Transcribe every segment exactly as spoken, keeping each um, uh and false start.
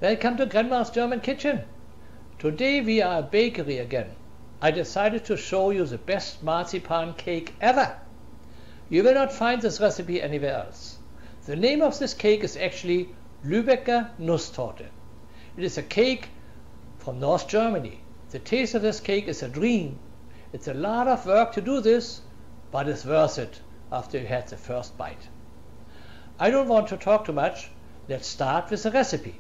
Welcome to Grandma's German Kitchen. Today we are a bakery again. I decided to show you the best marzipan cake ever. You will not find this recipe anywhere else. The name of this cake is actually Lübecker Nusstorte. It is a cake from North Germany. The taste of this cake is a dream. It's a lot of work to do this, but it's worth it after you had the first bite. I don't want to talk too much. Let's start with the recipe.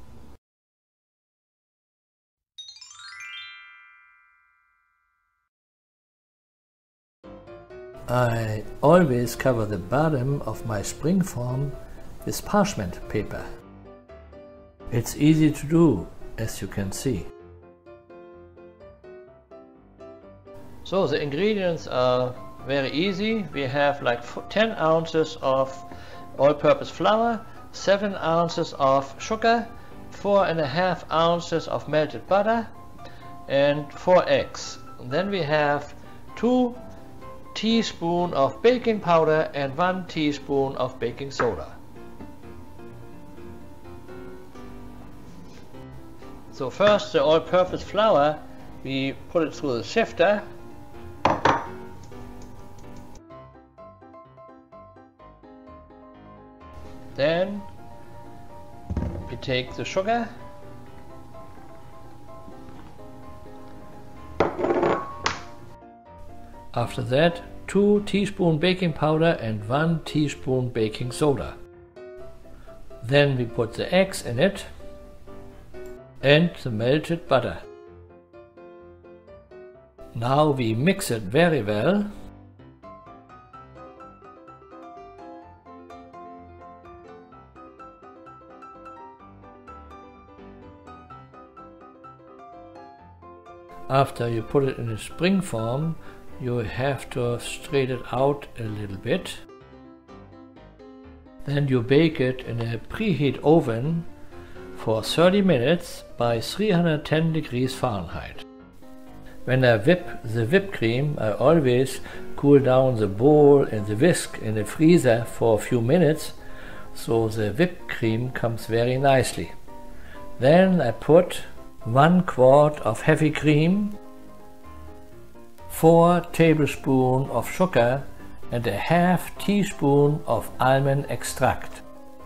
I always cover the bottom of my spring form with parchment paper. It's easy to do, as you can see. So the ingredients are very easy. We have like ten ounces of all-purpose flour, seven ounces of sugar, four and a half ounces of melted butter, and four eggs. And then we have two teaspoons of baking powder and one teaspoon of baking soda. So first, the all-purpose flour, we put it through the sifter. Then we take the sugar, after that two teaspoons baking powder and one teaspoon baking soda. Then we put the eggs in it and the melted butter. Now we mix it very well. After you put it in a spring form, you have to straighten it out a little bit. Then you bake it in a preheat oven for thirty minutes by three hundred ten degrees Fahrenheit. When I whip the whipped cream, I always cool down the bowl and the whisk in the freezer for a few minutes, so the whipped cream comes very nicely. Then I put one quart of heavy cream, four tablespoons of sugar and a half teaspoon of almond extract.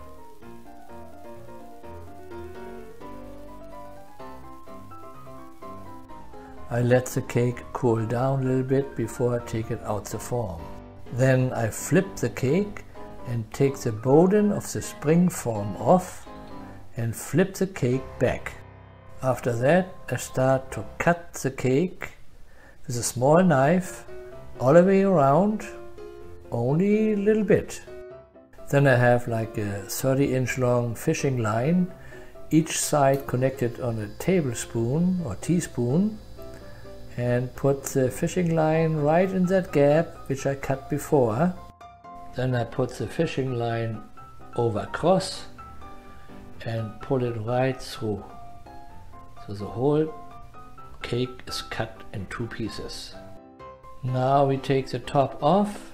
I let the cake cool down a little bit before I take it out the form. Then I flip the cake and take the bottom of the spring form off and flip the cake back. After that, I start to cut the cake with a small knife all the way around, only a little bit. Then I have like a thirty inch long fishing line, each side connected on a tablespoon or teaspoon, and put the fishing line right in that gap which I cut before. Then I put the fishing line over across and pull it right through. So the whole cake is cut in two pieces. Now we take the top off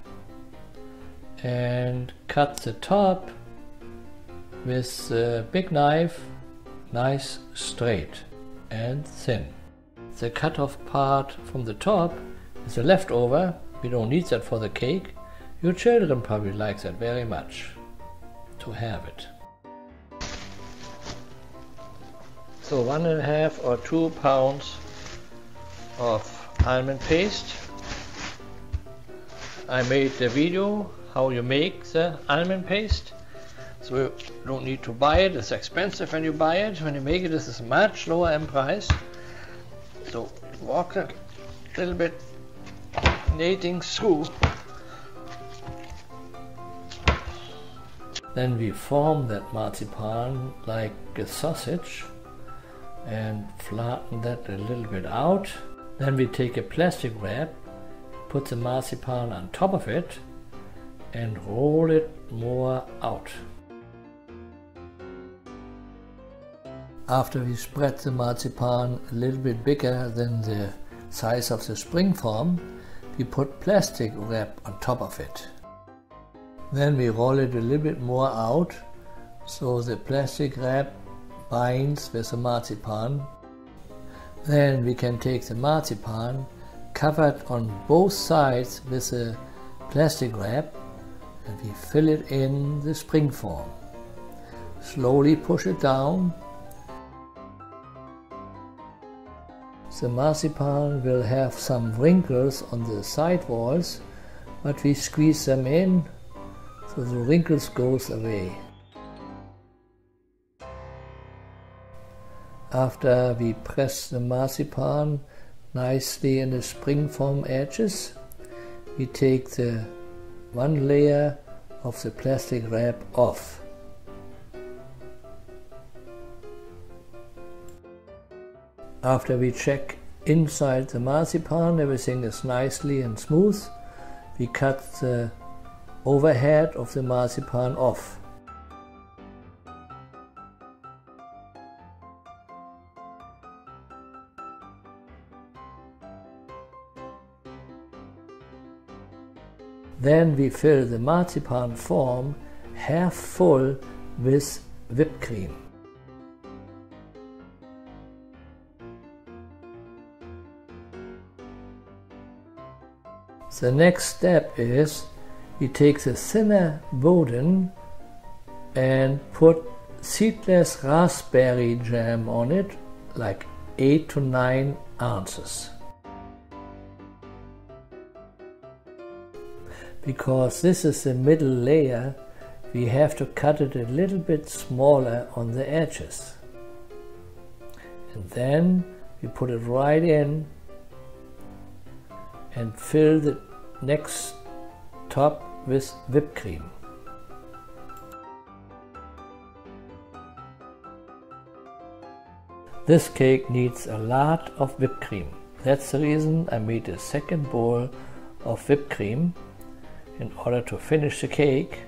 and cut the top with a big knife, nice straight and thin. The cut off part from the top is a leftover. We don't need that for the cake. Your children probably like that very much to have it. So one and a half or two pounds of almond paste. I made the video how you make the almond paste. So you don't need to buy it, it's expensive when you buy it. When you make it, this is much lower in price. So walk a little bit kneading through. Then we form that marzipan like a sausage and flatten that a little bit out. Then we take a plastic wrap, put the marzipan on top of it and roll it more out. After we spread the marzipan a little bit bigger than the size of the spring form, we put plastic wrap on top of it. Then we roll it a little bit more out so the plastic wrap binds with the marzipan. Then we can take the marzipan, covered on both sides with a plastic wrap, and we fill it in the spring form. Slowly push it down. The marzipan will have some wrinkles on the side walls, but we squeeze them in so the wrinkles goes away. After we press the marzipan nicely in the springform edges, we take the one layer of the plastic wrap off. After we check inside the marzipan, everything is nicely and smooth, we cut the overhead of the marzipan off. Then we fill the marzipan form half full with whipped cream. The next step is we take the thinner Boden and put seedless raspberry jam on it, like eight to nine ounces. Because this is the middle layer, we have to cut it a little bit smaller on the edges. And then we put it right in and fill the next top with whipped cream. This cake needs a lot of whipped cream. That's the reason I made a second bowl of whipped cream in order to finish the cake.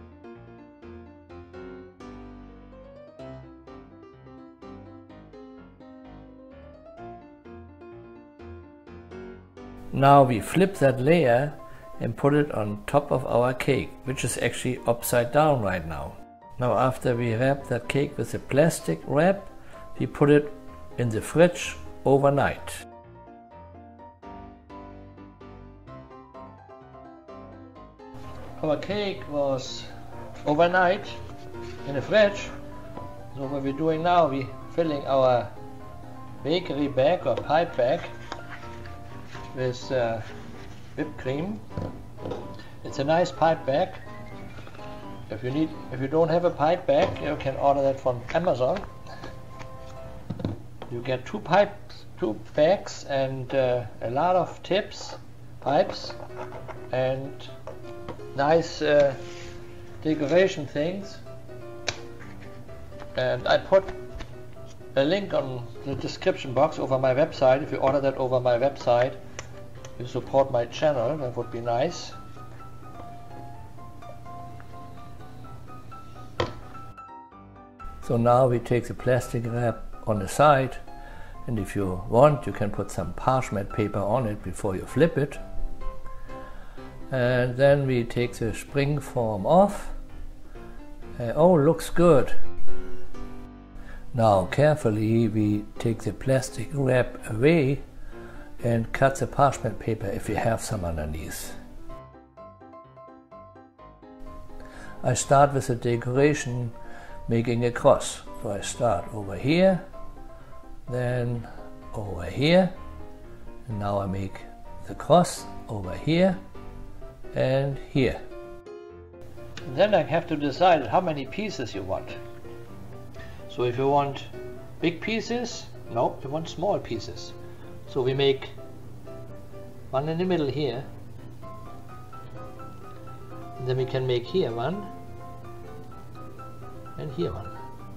Now we flip that layer and put it on top of our cake, which is actually upside down right now. Now after we wrap that cake with a plastic wrap, we put it in the fridge overnight. Our cake was overnight in the fridge. So what we're doing now, we're filling our bakery bag or pipe bag with uh, whipped cream. It's a nice pipe bag. If you need, if you don't have a pipe bag, you can order that from Amazon. You get two pipes, two bags, and uh, a lot of tips, pipes, and nice uh, decoration things. And I put a link on the description box over my website. If you order that over my website, you support my channel, that would be nice. So now we take the plastic wrap on the side, and if you want, you can put some parchment paper on it before you flip it. And then we take the spring form off. Uh, oh, looks good. Now carefully we take the plastic wrap away and cut the parchment paper if you have some underneath. I start with the decoration, making a cross. So I start over here, then over here, and now I make the cross over here and here. And then I have to decide how many pieces you want. So if you want big pieces, no, you want small pieces. So we make one in the middle here, and then we can make here one, and here one.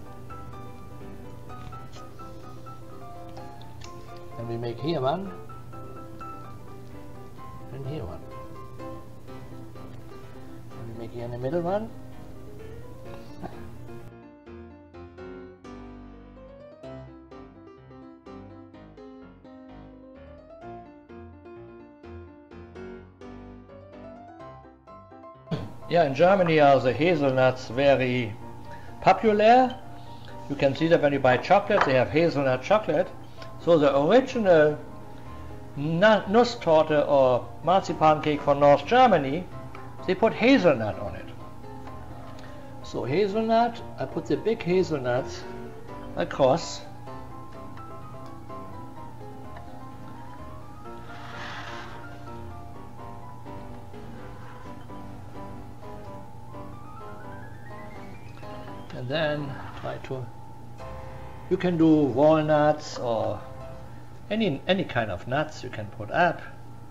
And we make here one, and here one. And we make here in the middle one. Yeah, in Germany are the hazelnuts very popular, You can see that when you buy chocolate, they have hazelnut chocolate. So the original Nusstorte or marzipan cake for North Germany, they put hazelnut on it. So hazelnut, I put the big hazelnuts across. And then try to, you can do walnuts or any any kind of nuts you can put up.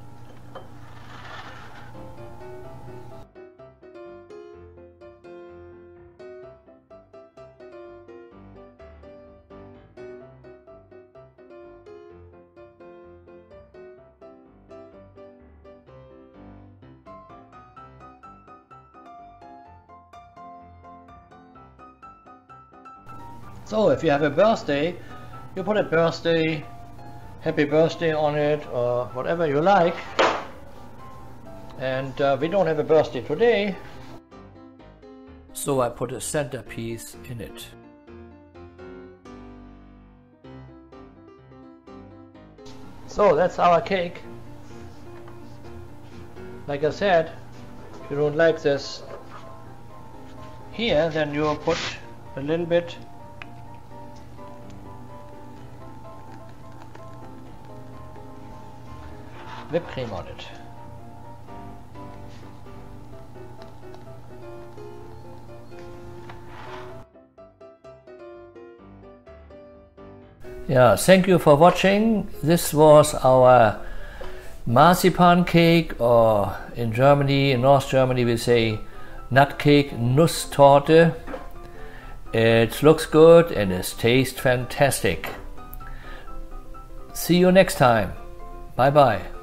So if you have a birthday, you put a birthday, happy birthday on it, or whatever you like. And uh, we don't have a birthday today, so I put a centerpiece in it. So that's our cake. Like I said, if you don't like this here, then you put a little bit whipped cream on it. Yeah, thank you for watching. This was our marzipan cake, or in Germany, in North Germany we say nut cake, Nusstorte. It looks good and it tastes fantastic. See you next time. Bye bye.